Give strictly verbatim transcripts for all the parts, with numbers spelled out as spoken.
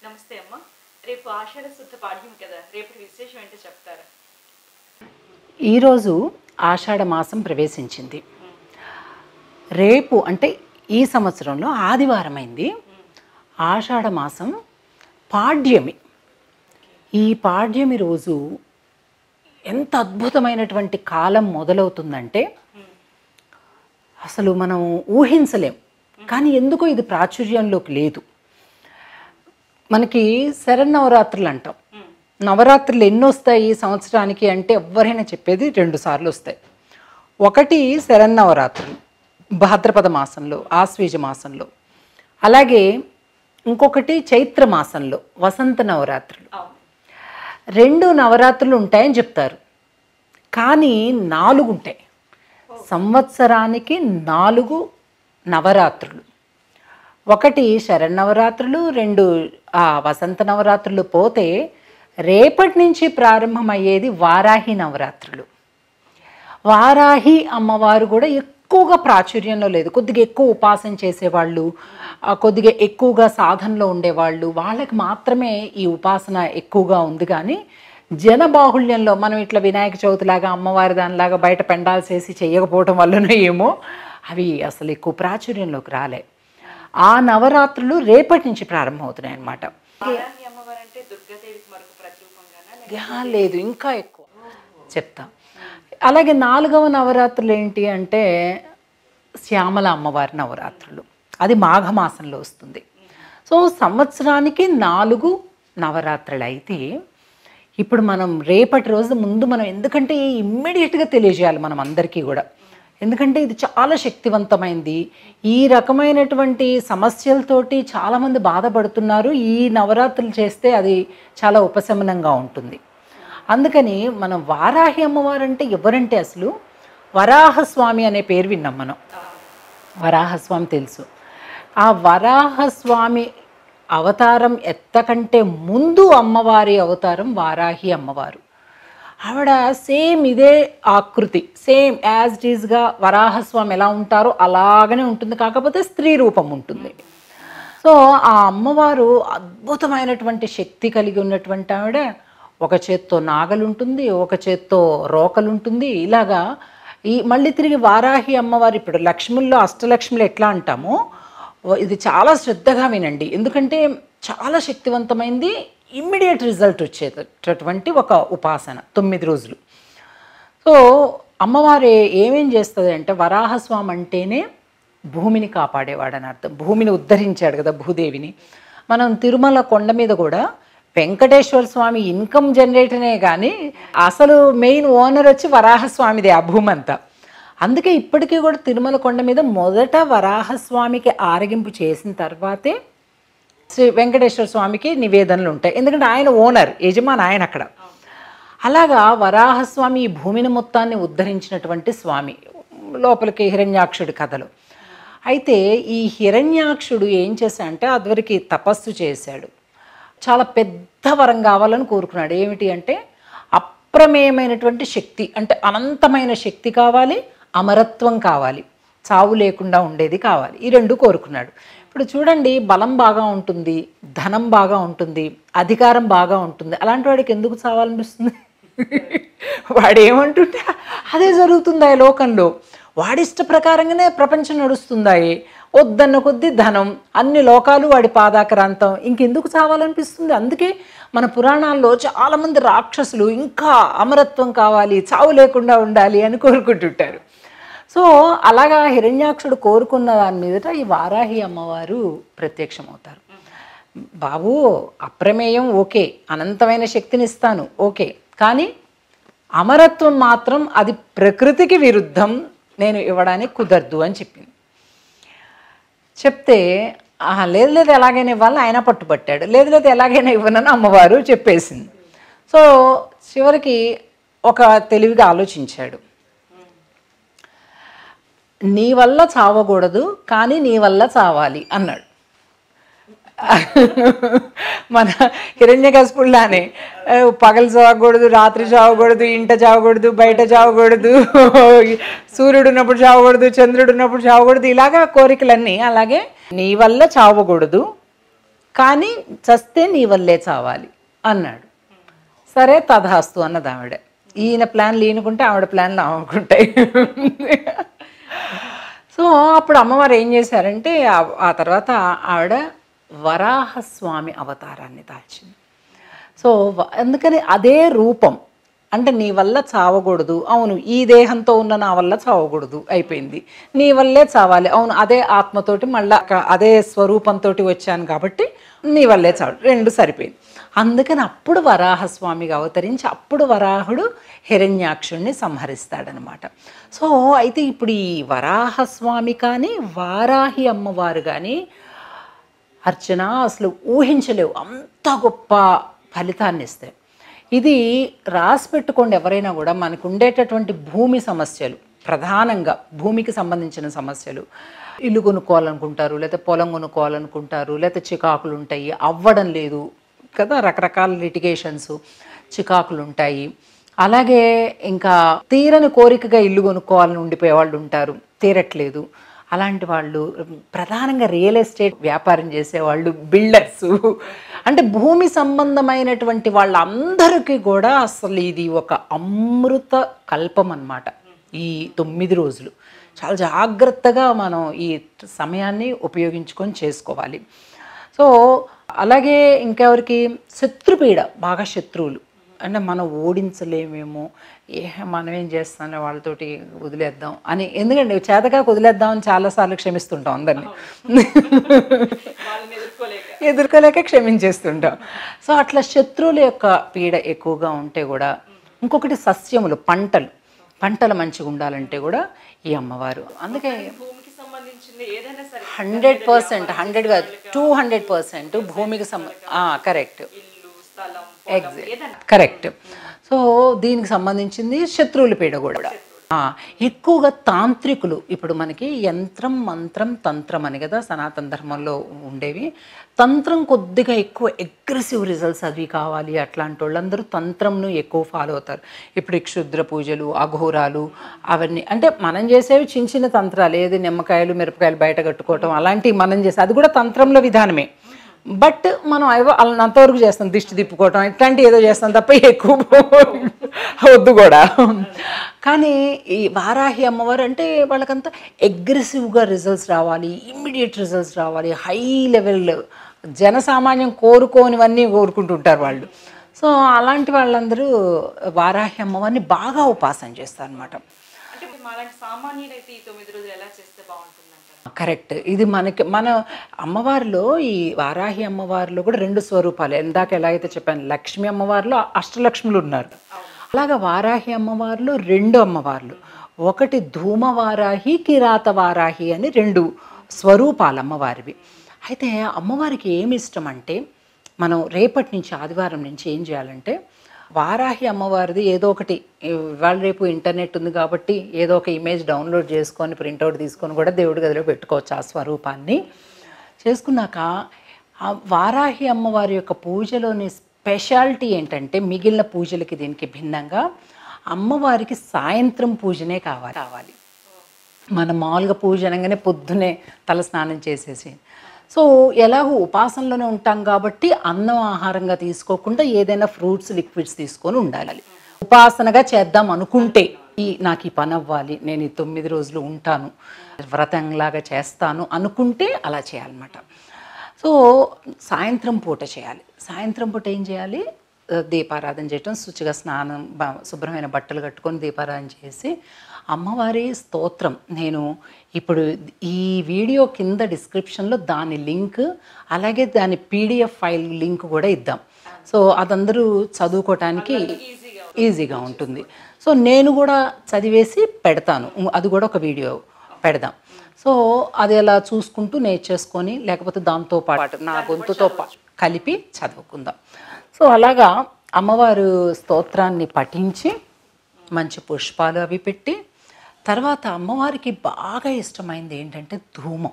నమస్తే అమ్మ. రేపు ఆషాఢ శుద్ధ పాడ్యం కదా, రేపు విశేషం ఏంటో చెప్తారా? ఈరోజు ఆషాఢ మాసం ప్రవేశించింది. రేపు అంటే ఈ సంవత్సరంలో ఆదివారం అయింది. ఆషాఢ మాసం పాడ్యమి. ఈ పాడ్యమి రోజు ఎంత అద్భుతమైనటువంటి కాలం మొదలవుతుందంటే అసలు మనం ఊహించలేం. కానీ ఎందుకో ఇది ప్రాచుర్యంలోకి లేదు. మనకి శరన్నవరాత్రులు అంటాం. నవరాత్రులు ఎన్ని వస్తాయి సంవత్సరానికి అంటే ఎవరైనా చెప్పేది రెండు సార్లు వస్తాయి. ఒకటి శరన్నవరాత్రులు భాద్రపద మాసంలో, ఆశ్వీజ మాసంలో. అలాగే ఇంకొకటి చైత్ర మాసంలో వసంత నవరాత్రులు. రెండు నవరాత్రులు ఉంటాయని చెప్తారు, కానీ నాలుగు ఉంటాయి. సంవత్సరానికి నాలుగు నవరాత్రులు. ఒకటి శరన్నవరాత్రులు, రెండు ఆ వసంత నవరాత్రులు పోతే రేపటి నుంచి ప్రారంభమయ్యేది వారాహి నవరాత్రులు. వారాహి అమ్మవారు కూడా ఎక్కువగా ప్రాచుర్యంలో లేదు. కొద్దిగా ఎక్కువ ఉపాసన చేసేవాళ్ళు, కొద్దిగా ఎక్కువగా సాధనలో ఉండేవాళ్ళు, వాళ్ళకి మాత్రమే ఈ ఉపాసన ఎక్కువగా ఉంది. కానీ జనబాహుళ్యంలో మనం ఇట్లా వినాయక చవితిలాగా అమ్మవారి దానిలాగా బయట పెండాల్సి వేసి చేయకపోవటం వల్లనో ఏమో అవి అసలు ఎక్కువ ప్రాచుర్యంలోకి రాలే. ఆ నవరాత్రులు రేపటి నుంచి ప్రారంభమవుతున్నాయి అన్నమాట. లేదు, ఇంకా ఎక్కువ చెప్తా. అలాగే నాలుగవ నవరాత్రులు ఏంటి అంటే శ్యామల అమ్మవారి నవరాత్రులు. అది మాఘమాసంలో వస్తుంది. సో సంవత్సరానికి నాలుగు నవరాత్రులు అయితే ఇప్పుడు మనం రేపటి రోజు ముందు మనం ఎందుకంటే ఇమ్మీడియట్గా తెలియజేయాలి మనం అందరికీ కూడా. ఎందుకంటే ఇది చాలా శక్తివంతమైంది. ఈ రకమైనటువంటి సమస్యలతోటి చాలామంది బాధపడుతున్నారు. ఈ నవరాత్రులు చేస్తే అది చాలా ఉపశమనంగా ఉంటుంది. అందుకని మనం వారాహి అమ్మవారు అంటే ఎవరంటే అసలు వరాహస్వామి అనే పేరు విన్నాం మనం. వరాహస్వామి తెలుసు. ఆ వరాహస్వామి అవతారం ఎత్తకంటే ముందు అమ్మవారి అవతారం వారాహి అమ్మవారు. ఆవిడ సేమ్ ఇదే ఆకృతి, సేమ్ యాజ్ ఇట్ ఈజ్గా వరాహస్వామి ఎలా ఉంటారో అలాగనే ఉంటుంది, కాకపోతే స్త్రీ రూపం ఉంటుంది. సో ఆ అమ్మవారు అద్భుతమైనటువంటి శక్తి కలిగి ఉన్నటువంటి ఆవిడ. ఒక చేత్తో నాగలుంటుంది, ఒక చేత్తో రోకలుంటుంది. ఇలాగా ఈ మళ్ళీ తిరిగి వారాహి అమ్మవారు ఇప్పుడు లక్ష్ముల్లో అష్టలక్ష్ములు ఎట్లా అంటామో ఇది చాలా శ్రద్ధగా వినండి. ఎందుకంటే చాలా శక్తివంతమైంది, ఇమ్మీడియట్ రిజల్ట్ వచ్చేటటువంటి ఒక ఉపాసన తొమ్మిది రోజులు. సో అమ్మవారు ఏమేం చేస్తుంది అంటే వరాహస్వామి అంటేనే భూమిని కాపాడేవాడని అర్థం. భూమిని ఉద్ధరించాడు కదా భూదేవిని. మనం తిరుమల కొండ మీద కూడా వెంకటేశ్వర స్వామి ఇన్కమ్ జనరేటనే కానీ అసలు మెయిన్ ఓనర్ వచ్చి వరాహస్వామిదే ఆ భూమి అంతా. అందుకే ఇప్పటికీ కూడా తిరుమల కొండ మీద మొదట వరాహస్వామికి ఆరగింపు చేసిన తర్వాతే శ్రీ వెంకటేశ్వర స్వామికి నివేదనలు ఉంటాయి. ఎందుకంటే ఆయన ఓనర్, యజమాని ఆయన అక్కడ. అలాగా వరాహస్వామి ఈ భూమిని మొత్తాన్ని ఉద్ధరించినటువంటి స్వామి. లోపలికి హిరణ్యాక్షుడి కథలు. అయితే ఈ హిరణ్యాక్షుడు ఏం చేశాడంటే అదివరకు తపస్సు చేశాడు. చాలా పెద్ద వరం కావాలని కోరుకున్నాడు. ఏమిటి అంటే అప్రమేయమైనటువంటి శక్తి, అంటే అనంతమైన శక్తి కావాలి, అమరత్వం కావాలి, చావు లేకుండా ఉండేది కావాలి. ఈ రెండు కోరుకున్నాడు. ఇప్పుడు చూడండి, బలం బాగా ఉంటుంది, ధనం బాగా ఉంటుంది, అధికారం బాగా ఉంటుంది. అలాంటి వాడికి ఎందుకు చావాలనిపిస్తుంది? వాడు ఏమంటుంటే అదే జరుగుతుంది ఈ లోకంలో. వాడిష్ట ప్రకారంగానే ప్రపంచం నడుస్తుందాయి. వద్దన్న కొద్దీ ధనం, అన్ని లోకాలు వాడి పాదాక్రాంతం, ఇంకెందుకు చావాలనిపిస్తుంది? అందుకే మన పురాణాల్లో చాలామంది రాక్షసులు ఇంకా అమరత్వం కావాలి, చావు లేకుండా ఉండాలి అని కోరుకుంటుంటారు. సో అలాగా హిరణ్యాక్షుడు కోరుకున్న దాని మీదట ఈ వారాహి అమ్మవారు ప్రత్యక్షమవుతారు. బాబు అప్రమేయం ఓకే, అనంతమైన శక్తిని ఇస్తాను ఓకే, కానీ అమరత్వం మాత్రం అది ప్రకృతికి విరుద్ధం, నేను ఇవ్వడానికి కుదరదు అని చెప్పింది. చెప్తే లేదు లేదు ఎలాగైనా ఇవ్వాలని ఆయన పట్టుబట్టాడు. లేదు లేదు ఎలాగైనా ఇవ్వనని అమ్మవారు చెప్పేసింది. సో చివరికి ఒక తెలివిగా ఆలోచించాడు. నీ వల్ల చావకూడదు, కానీ నీ వల్ల చావాలి అన్నాడు. మన హిరణ్యకశిపుడులానే పగలు చావకూడదు, రాత్రి చావకూడదు, ఇంట చావకూడదు, బయట చావకూడదు, సూర్యుడు ఉన్నప్పుడు చావకూడదు, చంద్రుడు ఉన్నప్పుడు చావకూడదు, ఇలాగా కోరికలన్నీ. అలాగే నీ వల్ల చావకూడదు కానీ చస్తే నీ వల్లే చావాలి అన్నాడు. సరే తథాస్తు అన్నది ఆవిడ. ఈయన ప్లాన్లు ఈయనకుంటే ఆవిడ ప్లాన్లు ఆమెకుంటాయి. సో అప్పుడు అమ్మవారు ఏం చేశారంటే ఆ తర్వాత ఆవిడ వరాహస్వామి అవతారాన్ని దాల్చింది. సో అందుకని అదే రూపం అంటే నీ వల్ల చావకూడదు, అవును ఈ దేహంతో ఉన్న నా వల్ల చావకూడదు అయిపోయింది, నీ వల్లే చావాలి, అవును అదే ఆత్మతోటి మళ్ళీ అదే స్వరూపంతో వచ్చాను కాబట్టి నీ వల్లే చావు, రెండు సరిపోయింది. అందుకని అప్పుడు వరాహస్వామిగా అవతరించి అప్పుడు వరాహుడు హిరణ్యాక్షుణ్ణి సంహరిస్తాడనమాట. సో అయితే ఇప్పుడు ఈ వరాహస్వామి కానీ వారాహి అమ్మవారు కానీ అర్చన అసలు ఊహించలేవు, అంత గొప్ప ఫలితాన్ని ఇస్తాయి. ఇది రాసి పెట్టుకోండి ఎవరైనా కూడా. మనకు ఉండేటటువంటి భూమి సమస్యలు, ప్రధానంగా భూమికి సంబంధించిన సమస్యలు, ఇల్లు కొనుక్కోవాలనుకుంటారు, లేకపోతే పొలం కొనుక్కోవాలనుకుంటారు, లేకపోతే చికాకులు ఉంటాయి, అవ్వడం లేదు కదా, రకరకాల లిటిగేషన్స్, చికాకులు ఉంటాయి. అలాగే ఇంకా తీరని కోరికగా ఇల్లు కొనుక్కోవాలని ఉండిపోయే వాళ్ళు ఉంటారు, తీరట్లేదు. అలాంటి వాళ్ళు, ప్రధానంగా రియల్ ఎస్టేట్ వ్యాపారం చేసేవాళ్ళు, బిల్డర్సు, అంటే భూమి సంబంధమైనటువంటి వాళ్ళందరికీ కూడా అసలు ఇది ఒక అమృత కల్పం అన్నమాట. ఈ తొమ్మిది రోజులు చాలా జాగ్రత్తగా మనం ఈ సమయాన్ని ఉపయోగించుకొని చేసుకోవాలి. సో అలాగే ఇంకెవరికి శత్రుపీడ, బాగా శత్రువులు అంటే మనం ఓడించలేమేమో, ఏ మనం ఏం చేస్తానో వాళ్ళతోటి వదిలేద్దాం అని, ఎందుకంటే చేతగా వదిలేద్దామని చాలాసార్లు క్షమిస్తుంటాం అందరినీ, ఎదుర్కోలేక క్షమించేస్తుంటాం. సో అట్లా శత్రువుల యొక్క పీడ ఎక్కువగా ఉంటే కూడా, ఇంకొకటి సస్యములు, పంటలు పంటలు మంచిగా ఉండాలంటే కూడా ఈ అమ్మవారు. అందుకే హండ్రెడ్ పర్సెంట్ హండ్రెడ్ కాదు టూ హండ్రెడ్ పర్సెంట్ భూమికి సంబ కరెక్ట్ ఎగ్జాక్ట్ కరెక్ట్. సో దీనికి సంబంధించింది శత్రువుల పీడ కూడా. ఎక్కువగా తాంత్రికులు, ఇప్పుడు మనకి యంత్రం మంత్రం తంత్రం అని కదా సనాతన ధర్మంలో ఉండేవి. తంత్రం కొద్దిగా ఎక్కువ అగ్రెసివ్ రిజల్ట్స్ అవి కావాలి, అట్లాంటి వాళ్ళందరూ తంత్రంను ఎక్కువ ఫాలో అవుతారు. ఇప్పుడు క్షుద్ర పూజలు, అఘోరాలు, అవన్నీ అంటే మనం చేసేవి చిన్న చిన్న తంత్రాలు, ఏది నిమ్మకాయలు మిరపకాయలు బయట కట్టుకోవటం అలాంటివి మనం చేసే, అది కూడా తంత్రంలో విధానమే. బట్ మనం అవి అంతవరకు చేస్తాం, దిష్టి తిప్పుకోవటం ఇట్లాంటివి ఏదో చేస్తాం తప్ప ఎక్కువ వద్దు కూడా. కానీ ఈ వారాహి అమ్మవారు అంటే వాళ్ళకంతా అగ్రెసివ్గా రిజల్ట్స్ రావాలి, ఇమ్మీడియట్ రిజల్ట్స్ రావాలి, హై లెవెల్, జనసామాన్యం కోరుకోనివన్నీ కోరుకుంటుంటారు వాళ్ళు. సో అలాంటి వాళ్ళందరూ వారాహి అమ్మవారిని బాగా ఉపాసన చేస్తారు అనమాట. కరెక్ట్. ఇది మనకి మన అమ్మవారిలో, ఈ వారాహి అమ్మవారిలో కూడా రెండు స్వరూపాలు. ఇందాక ఎలా అయితే చెప్పాను, లక్ష్మీ అమ్మవారిలో అష్టలక్ష్ములు ఉన్నారు, అలాగా వారాహి అమ్మవారిలో రెండు అమ్మవార్లు, ఒకటి ధూమవారాహి, కిరాత వారాహి అని రెండు స్వరూపాలు అమ్మవారివి. అయితే అమ్మవారికి ఏమి ఇష్టం అంటే, మనం రేపటి నుంచి ఆదివారం నుంచి ఏం చేయాలంటే, వారాహి అమ్మవారిది ఏదో ఒకటి, ఇవాళ రేపు ఇంటర్నెట్ ఉంది కాబట్టి ఏదో ఒక ఇమేజ్ డౌన్లోడ్ చేసుకొని ప్రింట్అవుట్ తీసుకొని కూడా దేవుడి గదిలో పెట్టుకోవచ్చు. ఆ స్వరూపాన్ని చేసుకున్నాక ఆ వారాహి అమ్మవారి యొక్క పూజలోని స్పెషాలిటీ ఏంటంటే, మిగిలిన పూజలకి దీనికి భిన్నంగా అమ్మవారికి సాయంత్రం పూజనే కావాలి కావాలి మన మామూలుగా పూజ అనగానే పొద్దునే తల స్నానం చేసేసి, సో ఎలాగో ఉపాసనలోనే ఉంటాం కాబట్టి అన్నం ఆహారంగా తీసుకోకుండా ఏదైనా ఫ్రూట్స్, లిక్విడ్స్ తీసుకొని ఉండాలి. ఉపాసనగా చేద్దాం అనుకుంటే, ఈ నాకు ఈ పని అవ్వాలి, నేను ఈ తొమ్మిది రోజులు ఉంటాను, వ్రతంలాగా చేస్తాను అనుకుంటే అలా చేయాలన్నమాట. సో సాయంత్రం పూట చేయాలి. సాయంత్రం పూట ఏం చేయాలి, దీపారాధన చేయటం, శుచిగా స్నానం, శుభ్రమైన బట్టలు కట్టుకొని దీపారాధన చేసి అమ్మవారి స్తోత్రం, నేను ఇప్పుడు ఈ వీడియో కింద డిస్క్రిప్షన్లో దాని లింక్, అలాగే దాని పీడిఎఫ్ ఫైల్ లింక్ కూడా ఇద్దాం. సో అదందరూ చదువుకోవటానికి ఈజీగా ఉంటుంది. సో నేను కూడా చదివేసి పెడతాను, అది కూడా ఒక వీడియో పెడదాం. సో అది అలా చూసుకుంటూ నేర్చేసుకొని, లేకపోతే దాంతో పాటు నా గొంతుతో కలిపి చదువుకుందాం. సో అలాగా అమ్మవారు స్తోత్రాన్ని పఠించి మంచి పుష్పాలు అవి పెట్టి, తర్వాత అమ్మవారికి బాగా ఇష్టమైంది ఏంటంటే ధూమం,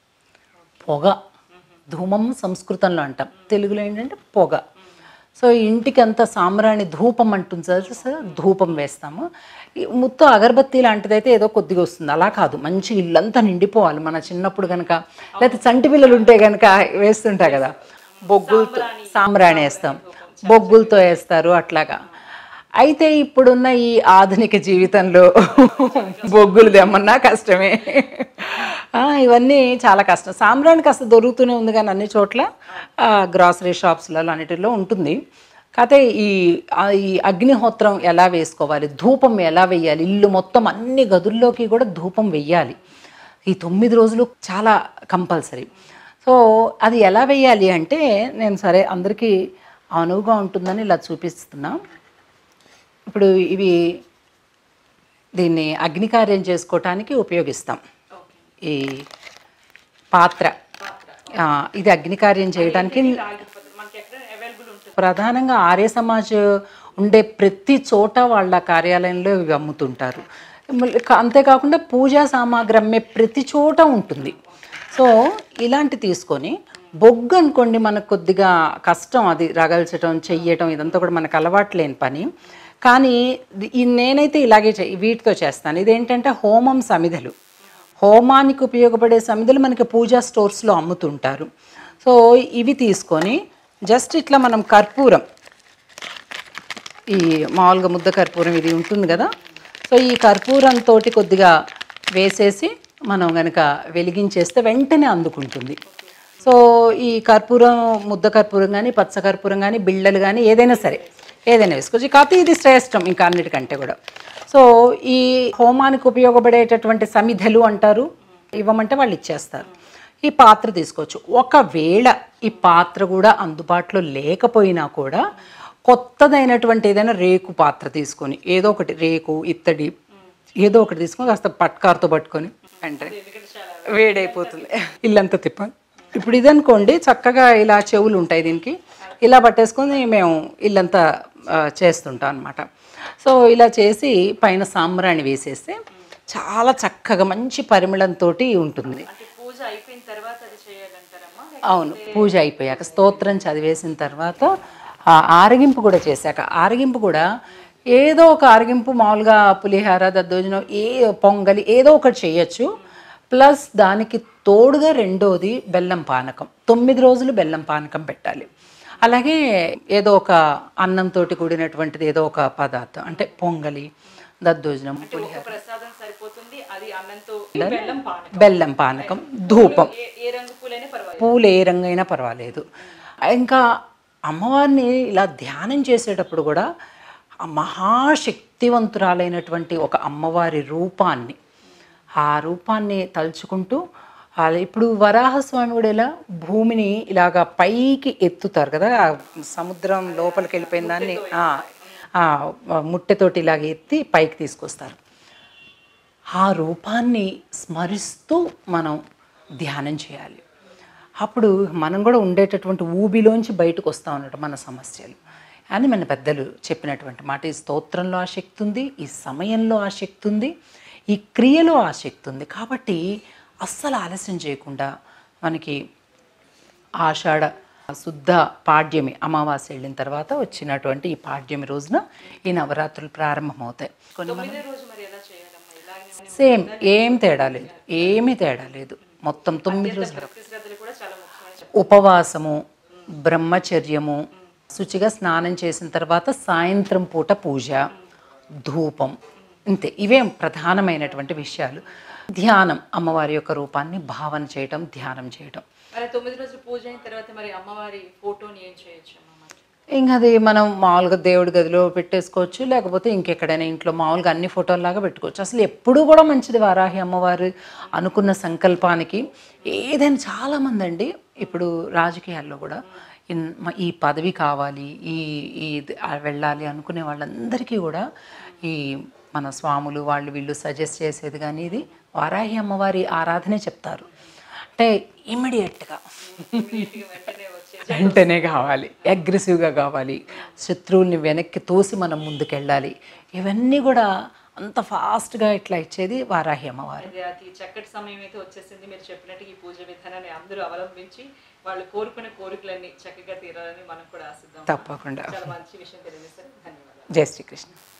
పొగ. ధూమం సంస్కృతంలో అంటాం, తెలుగులో ఏంటంటే పొగ. సో ఇంటికి అంతా సాంబ్రాణి ధూపం అంటుంది సార్, ధూపం వేస్తాము. మొత్తం అగరబత్తి లాంటిదైతే ఏదో కొద్దిగా వస్తుంది, అలా కాదు, మంచి ఇల్లంతా నిండిపోవాలి. మన చిన్నప్పుడు కనుక, లేకపోతే చంటి పిల్లలు ఉంటే కనుక వేస్తుంటాయి కదా, బొగ్గులతో సాంబ్రాణి వేస్తాం, బొగ్గులతో వేస్తారు అట్లాగా. అయితే ఇప్పుడున్న ఈ ఆధునిక జీవితంలో బొగ్గులు తెమ్మన్నా కష్టమే. ఇవన్నీ చాలా కష్టం. సాంబ్రాణి కాస్త దొరుకుతూనే ఉంది కానీ అన్ని చోట్ల గ్రాసరీ షాప్స్లలో అన్నిటిలో ఉంటుంది. కాకపోతే ఈ ఈ అగ్నిహోత్రం ఎలా వేసుకోవాలి, ధూపం ఎలా వెయ్యాలి, ఇల్లు మొత్తం అన్ని గదుల్లోకి కూడా ధూపం వెయ్యాలి. ఈ తొమ్మిది రోజులు చాలా కంపల్సరీ. సో అది ఎలా వెయ్యాలి అంటే నేను సరే అందరికీ అనువుగా ఉంటుందని ఇలా చూపిస్తున్నా. ఇప్పుడు ఇవి దీన్ని అగ్నికార్యం చేసుకోవటానికి ఉపయోగిస్తాం. ఈ పాత్ర ఇది అగ్నికార్యం చేయడానికి ప్రధానంగా ఆర్య సమాజ్ ఉండే ప్రతి చోట వాళ్ళ కార్యాలయంలో ఇవి అమ్ముతుంటారు. అంతేకాకుండా పూజా సామాగ్రి అమ్మే ప్రతి చోట ఉంటుంది. సో ఇలాంటి తీసుకొని బొగ్గు అనుకోండి మనకు కొద్దిగా కష్టం, అది రగల్చడం చెయ్యటం ఇదంతా కూడా మనకు అలవాటు లేని పని. కానీ నేనైతే ఇలాగే వీటితో చేస్తాను. ఇదేంటంటే హోమం సమిధలు, హోమానికి ఉపయోగపడే సమిధలు మనకి పూజా స్టోర్స్లో అమ్ముతుంటారు. సో ఇవి తీసుకొని జస్ట్ ఇట్లా మనం కర్పూరం, ఈ మామూలుగా ముద్ద కర్పూరం ఇది ఉంటుంది కదా, సో ఈ కర్పూరంతో కొద్దిగా వేసేసి మనం కనుక వెలిగించేస్తే వెంటనే అందుకుంటుంది. సో ఈ కర్పూరం, ముద్ద కర్పూరం కానీ పచ్చ కర్పూరం కానీ బిళ్ళలు కానీ ఏదైనా సరే ఏదైనా వేసుకోవచ్చు. కాకపోతే ఇది శ్రేష్టం ఇంకా అన్నిటికంటే కూడా. సో ఈ హోమానికి ఉపయోగపడేటటువంటి సమిధలు అంటారు, ఇవ్వమంటే వాళ్ళు ఇచ్చేస్తారు. ఈ పాత్ర తీసుకోవచ్చు. ఒకవేళ ఈ పాత్ర కూడా అందుబాటులో లేకపోయినా కూడా కొత్తదైనటువంటి ఏదైనా రేకు పాత్ర తీసుకొని, ఏదో ఒకటి రేకు ఇత్తడి ఏదో ఒకటి తీసుకొని కాస్త పట్కారుతో పట్టుకొని అంటే వేడైపోతుంది, ఇల్లంతా తిప్పాలి. ఇప్పుడు ఇదనుకోండి చక్కగా ఇలా చెవులు ఉంటాయి దీనికి, ఇలా పట్టేసుకొని మేము ఇల్లంతా చేస్తుంటాం అనమాట. సో ఇలా చేసి పైన సాంబ్రాణి వేసేస్తే చాలా చక్కగా మంచి పరిమళంతో ఉంటుంది. అవును, పూజ అయిపోయాక స్తోత్రం చదివేసిన తర్వాత ఆరగింపు కూడా చేశాక, ఆరగింపు కూడా ఏదో ఒక ఆరగింపు మామూలుగా పులిహార దద్దోజనం ఏ పొంగలి ఏదో ఒకటి చేయొచ్చు. ప్లస్ దానికి తోడుగా రెండోది బెల్లం పానకం, తొమ్మిది రోజులు బెల్లం పానకం పెట్టాలి. అలాగే ఏదో ఒక అన్నంతో కూడినటువంటిది ఏదో ఒక పదార్థం అంటే పొంగలి దద్దోజనం పులిహార బెల్లం పానకం ధూపం, పూలు ఏ రంగైనా పర్వాలేదు. ఇంకా అమ్మవారిని ఇలా ధ్యానం చేసేటప్పుడు కూడా మహాశక్తివంతురాలైనటువంటి ఒక అమ్మవారి రూపాన్ని, ఆ రూపాన్ని తలుచుకుంటూ ఇప్పుడు వరాహస్వామి కూడా ఇలా భూమిని ఇలాగా పైకి ఎత్తుతారు కదా, సముద్రం లోపలికి వెళ్ళిపోయిన దాన్ని ముట్టెతోటి ఇలాగ ఎత్తి పైకి తీసుకొస్తారు. ఆ రూపాన్ని స్మరిస్తూ మనం ధ్యానం చేయాలి. అప్పుడు మనం కూడా ఉండేటటువంటి ఊబిలోంచి బయటకు వస్తూ ఉన్నట్టు మన సమస్యలు అని మన పెద్దలు చెప్పినటువంటి మాట. ఈ స్తోత్రంలో ఆ శక్తి ఉంది, ఈ సమయంలో ఆ శక్తి ఉంది, ఈ క్రియలో ఆ శక్తి ఉంది. కాబట్టి అస్సలు ఆలస్యం చేయకుండా మనకి ఆషాఢ శుద్ధ పాడ్యమి అమావాస్య వెళ్ళిన తర్వాత వచ్చినటువంటి ఈ పాడ్యమి రోజున ఈ నవరాత్రులు ప్రారంభమవుతాయి. కొన్ని సేమ్ ఏం తేడా లేదు, ఏమీ తేడా లేదు. మొత్తం తొమ్మిది రోజులు ఉపవాసము, బ్రహ్మచర్యము, శుచిగా స్నానం చేసిన తర్వాత సాయంత్రం పూట పూజ, ధూపం, ఇంతే. ఇవే ప్రధానమైనటువంటి విషయాలు. ధ్యానం, అమ్మవారి యొక్క రూపాన్ని భావన చేయటం, ధ్యానం చేయటం. తొమ్మిది రోజులు పూజ అయిన తర్వాత మరి అమ్మవారి ఫోటోని ఏం చేయొచ్చు? ఇంకా అది మనం మామూలుగా దేవుడి గదిలో పెట్టేసుకోవచ్చు, లేకపోతే ఇంకెక్కడైనా ఇంట్లో మామూలుగా అన్ని ఫోటోల్లాగా పెట్టుకోవచ్చు. అసలు ఎప్పుడూ కూడా మంచిది వారాహి అమ్మవారు అనుకున్న సంకల్పానికి. ఏదైనా చాలామంది అండి ఇప్పుడు రాజకీయాల్లో కూడా ఈ పదవి కావాలి, ఈ ఈ వెళ్ళాలి అనుకునే వాళ్ళందరికీ కూడా ఈ మన స్వాములు వాళ్ళు వీళ్ళు సజెస్ట్ చేసేది కానీ ఇది వారాహి అమ్మవారి ఆరాధనే చెప్తారు. అంటే ఇమ్మీడియట్గా వెంటనే కావాలి, అగ్రెసివ్గా కావాలి, శత్రువుల్ని వెనక్కి తోసి మనం ముందుకెళ్ళాలి. ఇవన్నీ కూడా అంత ఫాస్ట్గా ఇట్లా ఇచ్చేది వారాహి అమ్మవారు. అతి చక్కటి సమయం అయితే వచ్చేసింది. మీరు చెప్పినట్టు ఈ పూజ విధానాన్ని అందరూ అవలంబించి వాళ్ళు కోరుకునే కోరికలన్నీ చక్కగా తీరాలని మనం కూడా ఆశిద్దాం. తప్పకుండా. చాలా మంచి విషయం తెలియజేశారు. ధన్యవాదాలు. జై శ్రీకృష్ణ.